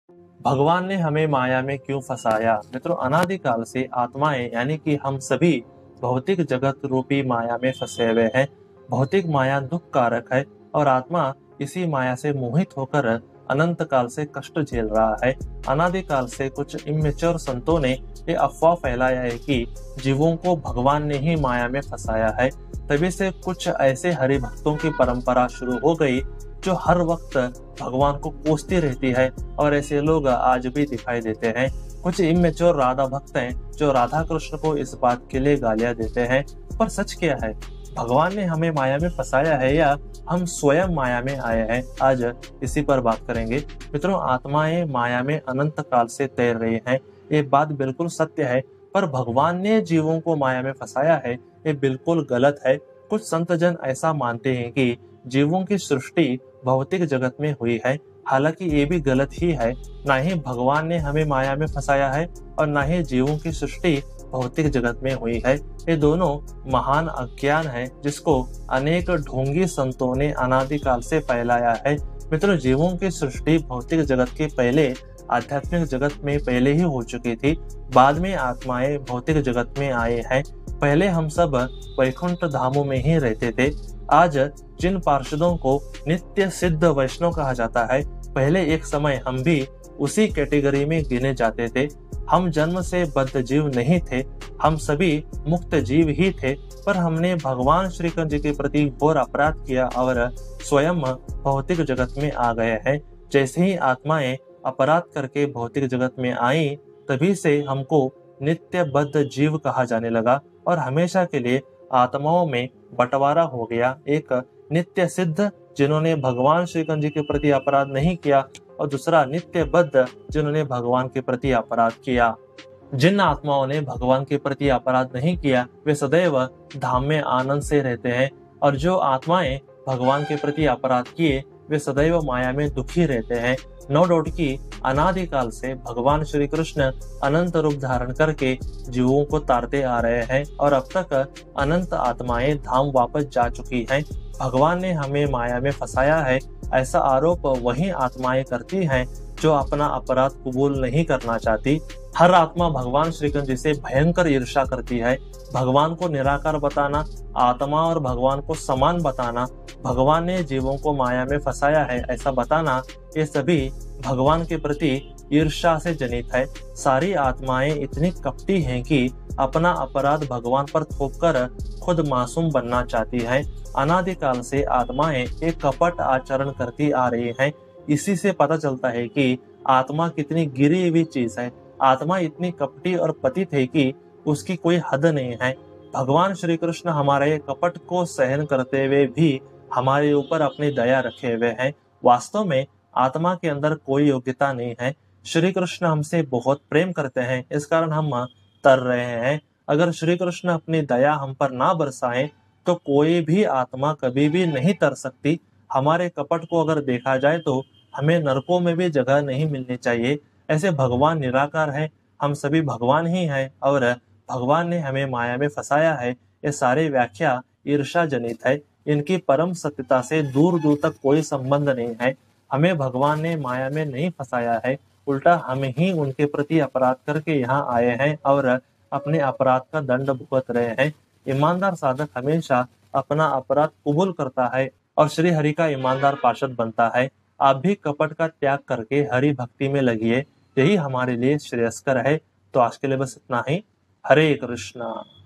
भगवान ने हमें माया में क्यों फंसाया? मित्रों, अनादिकाल से आत्माएं यानी कि हम सभी भौतिक जगत रूपी माया में फंसे हुए हैं। भौतिक माया दुख कारक है और आत्मा इसी माया से मोहित होकर अनंत काल से कष्ट झेल रहा है। अनादिकाल से कुछ इमेच्योर संतों ने ये अफवाह फैलाया है कि जीवों को भगवान ने ही माया में फंसाया है। तभी से कुछ ऐसे हरि भक्तों की परंपरा शुरू हो गई जो हर वक्त भगवान को कोसती रहती है, और ऐसे लोग आज भी दिखाई देते हैं। कुछ इमेच्योर राधा भक्त हैं जो राधा कृष्ण को इस बात के लिए गालियां देते हैं। पर सच क्या है? भगवान ने हमें माया में फंसाया है या हम स्वयं माया में आए हैं? आज इसी पर बात करेंगे। मित्रों, आत्माएं माया में अनंत काल से तैर रही हैं, ये बात बिल्कुल सत्य है। पर भगवान ने जीवों को माया में फंसाया है, ये बिल्कुल गलत है। कुछ संत जन ऐसा मानते हैं कि जीवों की सृष्टि भौतिक जगत में हुई है, हालांकि ये भी गलत ही है। ना ही भगवान ने हमें माया में फंसाया है और ना ही जीवों की सृष्टि भौतिक जगत में हुई है। ये दोनों महान अज्ञान है जिसको अनेक ढोंगी संतों ने अनादिकाल से फैलाया है। मित्रों, जीवों की सृष्टि भौतिक जगत के पहले आध्यात्मिक जगत में पहले ही हो चुकी थी। बाद में आत्माएं भौतिक जगत में आए हैं। पहले हम सब वैकुंठ धामों में ही रहते थे। आज जिन पार्षदों को नित्य सिद्ध वैष्णव कहा जाता है, पहले एक समय हम भी उसी कैटेगरी में गिने जाते थे। हम जन्म से बद्ध जीव नहीं थे, हम सभी मुक्त जीव ही थे। पर हमने भगवान श्री कृष्ण जी के प्रति घोर अपराध किया और स्वयं भौतिक जगत में आ गए हैं। जैसे ही आत्माएं अपराध करके भौतिक जगत में आई, तभी से हमको नित्य बद्ध जीव कहा जाने लगा और हमेशा के लिए आत्माओं में बंटवारा हो गया। एक नित्य सिद्ध जिन्होंने भगवान श्री कृष्ण जी के प्रति अपराध नहीं किया, और दूसरा नित्य बद्ध जिन्होंने भगवान के प्रति अपराध किया। जिन आत्माओं ने भगवान के प्रति अपराध नहीं किया वे सदैव धाम में आनंद से रहते हैं, और जो आत्माएं भगवान के प्रति अपराध किए वे सदैव माया में दुखी रहते हैं। नो डाउट कि अनादिकाल से भगवान श्री कृष्ण अनंत रूप धारण करके जीवों को तारते आ रहे हैं और अब तक अनंत आत्माएं धाम वापस जा चुकी हैं। भगवान ने हमें माया में फंसाया है, ऐसा आरोप वही आत्माएं करती हैं जो अपना अपराध कबूल नहीं करना चाहती। हर आत्मा भगवान श्री कृष्ण जी से भयंकर ईर्ष्या करती है। भगवान को निराकार बताना, आत्मा और भगवान को समान बताना, भगवान ने जीवों को माया में फंसाया है ऐसा बताना, ये सभी भगवान के प्रति ईर्ष्या से जनित है। सारी आत्माएं इतनी कपटी हैं कि अपना अपराध भगवान पर थोपकर खुद मासूम बनना चाहती हैं। अनादिकाल से आत्माएं एक कपट आचरण करती आ रही हैं। इसी से पता चलता है कि आत्मा कितनी गिरी हुई चीज है। आत्मा इतनी कपटी और पतित है कि उसकी कोई हद नहीं है। भगवान श्री कृष्ण हमारे कपट को सहन करते हुए भी हमारे ऊपर अपनी दया रखे हुए हैं। वास्तव में आत्मा के अंदर कोई योग्यता नहीं है। श्री कृष्ण हमसे बहुत प्रेम करते हैं, इस कारण हम तर रहे हैं। अगर श्री कृष्ण अपनी दया हम पर ना बरसाएं तो कोई भी आत्मा कभी भी नहीं तर सकती। हमारे कपट को अगर देखा जाए तो हमें नरकों में भी जगह नहीं मिलनी चाहिए। ऐसे भगवान निराकार है, हम सभी भगवान ही हैं और भगवान ने हमें माया में फंसाया है। ये सारे व्याख्या ईर्ष्या जनित है, इनकी परम सत्यता से दूर दूर तक कोई संबंध नहीं है। हमें भगवान ने माया में नहीं फंसाया है, उल्टा हम ही उनके प्रति अपराध करके यहाँ आए हैं और अपने अपराध का दंड भुगत रहे हैं। ईमानदार साधक हमेशा अपना अपराध कबूल करता है और श्री हरि का ईमानदार पार्षद बनता है। आप भी कपट का त्याग करके हरि भक्ति में लगिए, यही हमारे लिए श्रेयस्कर है। तो आज के लिए बस इतना ही। हरे कृष्णा।